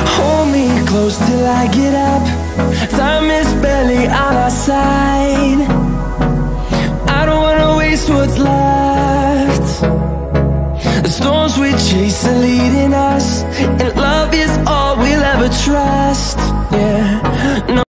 Hold me close till I get up. Time is barely on our side. I don't wanna waste what's left. The storms we chase are leading us, and love